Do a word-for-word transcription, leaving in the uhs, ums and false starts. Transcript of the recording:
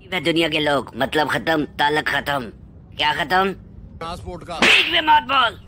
वे दुनिया के लोग, मतलब खत्म, ताल्लुक खत्म। क्या खत्म? ट्रांसपोर्ट का। बीच में मत बोल।